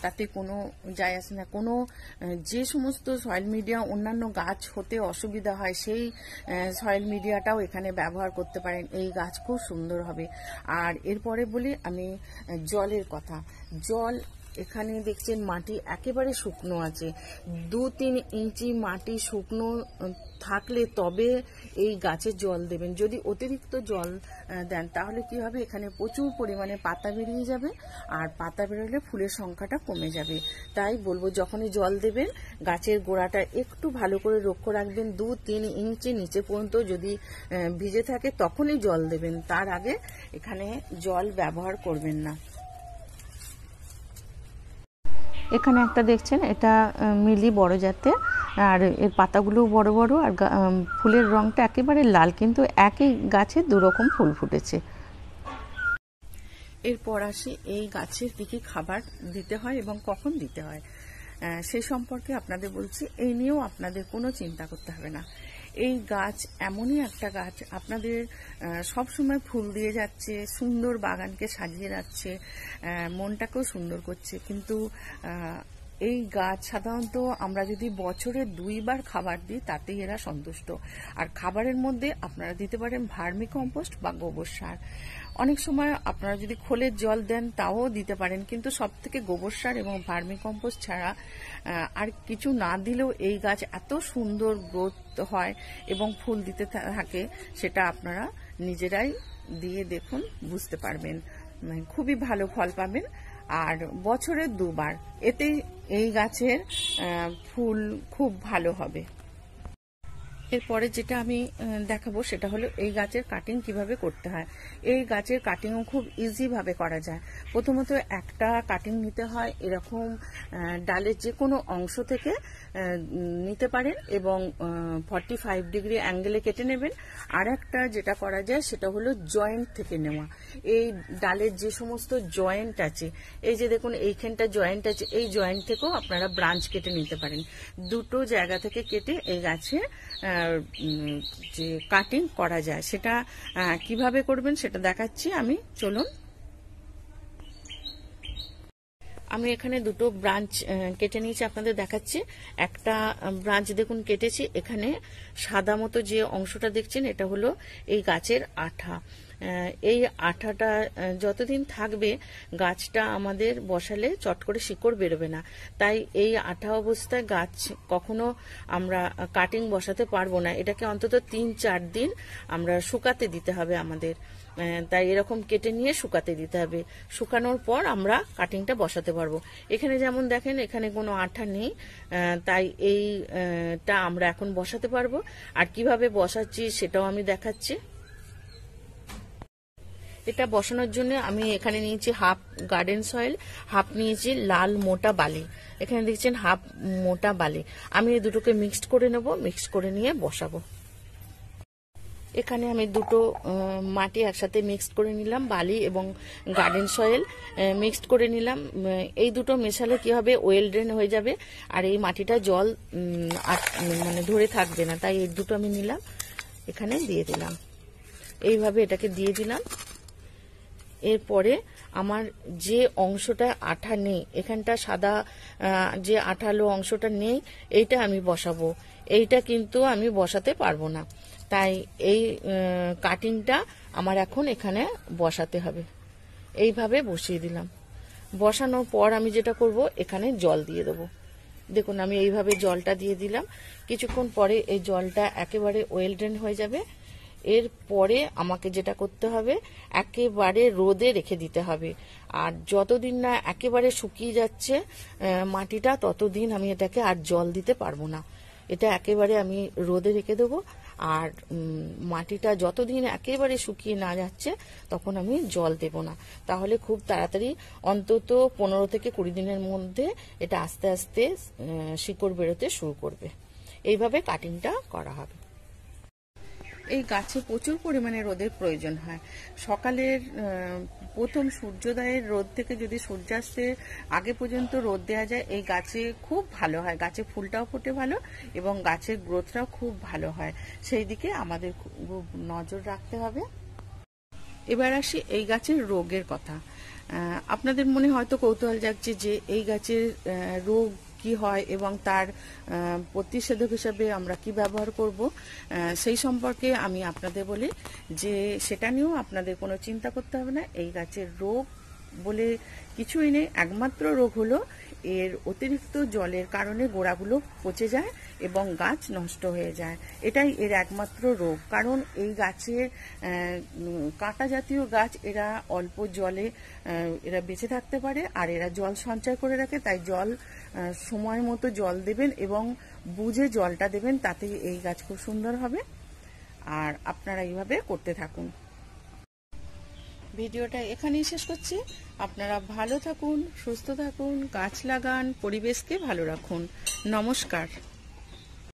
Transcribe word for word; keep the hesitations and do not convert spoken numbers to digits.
তাতে কোনো যায় আসে না। কোনো যে সমস্ত সয়েল মিডিয়া অন্যান্য গাছ হতে অসুবিধা হয় সেই সয়েল মিডিয়াটাও এখানে ব্যবহার করতে পারেন। এই গাছ খুব সুন্দর হবে। আর এরপরে বলি আমি জলের কথা। জল এখানে দেখছেন মাটি একেবারে শুকনো আছে। দু তিন ইঞ্চি মাটি শুকনো থাকলে তবে এই গাছে জল দেবেন। যদি অতিরিক্ত জল দেন তাহলে কি হবে, এখানে প্রচুর পরিমাণে পাতা বেরিয়ে যাবে, আর পাতা বেরোলে ফুলের সংখ্যাটা কমে যাবে। তাই বলবো যখনই জল দেবেন গাছের গোড়াটা একটু ভালো করে লক্ষ্য রাখবেন। দু তিন ইঞ্চি নিচে পর্যন্ত যদি ভিজে থাকে তখনই জল দেবেন, তার আগে এখানে জল ব্যবহার করবেন না। এখানে একটা দেখছেন, এটা মিলি বড় জাতের, আর এর পাতাগুলো বড় বড়, আর ফুলের রংটা একেবারে লাল, কিন্তু একই গাছে দুরকম ফুল ফুটেছে। এরপর আসি এই গাছের কি কি খাবার দিতে হয় এবং কখন দিতে হয় সে সম্পর্কে আপনাদের বলছি। এই নিয়েও আপনাদের কোনো চিন্তা করতে হবে না। এই গাছ এমনই একটা গাছ, আপনাদের সব সময় ফুল দিয়ে যাচ্ছে, সুন্দর বাগানকে সাজিয়ে রাখছে, মনটাকেও সুন্দর করছে। কিন্তু এই গাছ সাধারণত আমরা যদি বছরে দুইবার খাবার দিই তাতেই এরা সন্তুষ্ট। আর খাবারের মধ্যে আপনারা দিতে পারেন ভার্মি কম্পোস্ট বা গোবর সার। অনেক সময় আপনারা যদি খোলের জল দেন তাও দিতে পারেন, কিন্তু সব থেকে গোবর সার এবং ভার্মি কম্পোস্ট ছাড়া আর কিছু না দিলেও এই গাছ এত সুন্দর গ্রোথ হয় এবং ফুল দিতে থাকে, সেটা আপনারা নিজেরাই দিয়ে দেখুন, বুঝতে পারবেন, খুবই ভালো ফল পাবেন। আর বছরে দুবার, এতে এই গাছের ফুল খুব ভালো হবে। এরপরে যেটা আমি দেখাবো সেটা হলো এই গাছের কাটিং কিভাবে করতে হয়। এই গাছের কাটিংও খুব ইজি ভাবে করা যায়। প্রথমত একটা কাটিং নিতে হয়, এরকম ডালের যে কোনো অংশ থেকে নিতে পারেন এবং ফর্টি ফাইভ ডিগ্রি অ্যাঙ্গেলে কেটে নেবেন। আর একটা যেটা করা যায় সেটা হলো জয়েন্ট থেকে নেওয়া। এই ডালের যে সমস্ত জয়েন্ট আছে, এই যে দেখুন এইখানটা জয়েন্ট আছে, এই জয়েন্ট থেকেও আপনারা ব্রাঞ্চ কেটে নিতে পারেন। দুটো জায়গা থেকে কেটে এই গাছে যে কাটিং করা যায়, সেটা কিভাবে করবেন সেটা দেখাচ্ছি আমি, চলুন। আমি এখানে দুটো ব্রাঞ্চ কেটে নিয়েছি, আপনাদের দেখাচ্ছি। একটা ব্রাঞ্চ দেখুন কেটেছি, এখানে সাদা মতো যে অংশটা দেখছেন এটা হলো এই গাছের আঠা। এই আঠাটা যতদিন থাকবে গাছটা আমাদের বসালে চট করে শিকড় বেরোবে না। তাই এই আঠা অবস্থায় গাছ কখনো আমরা কাটিং বসাতে পারবো না। এটাকে অন্তত তিন চার দিন আমরা শুকাতে দিতে হবে আমাদের। তাই এরকম কেটে নিয়ে শুকাতে দিতে হবে। শুকানোর পর আমরা কাটিংটা বসাতে পারবো। এখানে যেমন দেখেন এখানে কোনো আঠা নেই, তাই এইটা আমরা এখন বসাতে পারবো। আর কিভাবে বসাচ্ছি সেটাও আমি দেখাচ্ছি। এটা বসানোর জন্য আমি এখানে নিয়েছি হাফ গার্ডেন সয়েল, হাফ নিয়েছি লাল মোটা বালি। এখানে দেখছেন হাফ মোটা বালি। আমি এই দুটোকে মিক্সড করে নেব, মিক্সড করে নিয়ে বসাবো। এখানে আমি দুটো মাটি একসাথে মিক্সড করে নিলাম, বালি এবং গার্ডেন সয়েল মিক্সড করে নিলাম। এই দুটো মেশালে কি হবে, ওয়েল ড্রেন হয়ে যাবে আর এই মাটিটা জল মানে ধরে থাকবে না। তাই এই দুটো আমি নিলাম, এখানে দিয়ে দিলাম, এইভাবে এটাকে দিয়ে দিলাম। এরপরে আমার যে অংশটা আঠা নেই, এখানটা সাদা যে আঠালো অংশটা নেই, এইটা আমি বসাবো। এইটা কিন্তু আমি বসাতে পারবো না, তাই এই কাটিংটা আমার এখন এখানে বসাতে হবে। এইভাবে বসিয়ে দিলাম। বসানোর পর আমি যেটা করব, এখানে জল দিয়ে দেবো। দেখুন আমি এইভাবে জলটা দিয়ে দিলাম। কিছুক্ষণ পরে এই জলটা একেবারে ওয়েল ড্রেন হয়ে যাবে। এরপরে আমাকে যেটা করতে হবে, একেবারে রোদে রেখে দিতে হবে। আর যতদিন না একেবারে শুকিয়ে যাচ্ছে মাটিটা, ততদিন আমি এটাকে আর জল দিতে পারবো না। এটা একেবারে আমি রোদে রেখে দেবো। আর মাটিটা যতদিন একেবারে শুকিয়ে না যাচ্ছে তখন আমি জল দেব না। তাহলে খুব তাড়াতাড়ি, অন্তত পনেরো থেকে কুড়ি দিনের মধ্যে এটা আস্তে আস্তে শিকড় বেরোতে শুরু করবে। এইভাবে কাটিংটা করা হবে। এই গাছে প্রচুর পরিমাণে রোদের প্রয়োজন হয়। সকালের প্রথম সূর্যোদয়ের রোদ থেকে যদি সূর্যাস্তের আগে পর্যন্ত রোদ দেওয়া যায়, এই গাছে খুব ভালো হয়। গাছে ফুলটাও ফোটে ভালো এবং গাছের গ্রোথটাও খুব ভালো হয়। সেই দিকে আমাদের খুব নজর রাখতে হবে। এবার আসি এই গাছের রোগের কথা। আপনাদের মনে হয়তো কৌতূহল জাগছে যে এই গাছের রোগ কি হয় এবং তার প্রতিষেধক হিসেবে আমরা কি ব্যবহার করব, সেই সম্পর্কে আমি আপনাদের বলি যে সেটা নিয়েও আপনাদের কোনো চিন্তা করতে হবে না। এই গাছের রোগ বলে কিছুই নেই, একমাত্র রোগ হলো এর অতিরিক্ত জলের কারণে গোড়াগুলো পচে যায় এবং গাছ নষ্ট হয়ে যায়। এটাই এর একমাত্র রোগ। কারণ এই গাছের কাঁটা জাতীয় গাছ, এরা অল্প জলে এরা বেঁচে থাকতে পারে আর এরা জল সঞ্চয় করে রাখে। তাই জল সময় মতো জল দেবেন এবং বুঝে জলটা দেবেন, তাতে এই গাছ খুব সুন্দর হবে। আর আপনারা এইভাবে করতে থাকুন। ভিডিওটা এখানেই শেষ করছি। আপনারা ভালো থাকুন, সুস্থ থাকুন, গাছ লাগান, পরিবেশকে ভালো রাখুন। নমস্কার।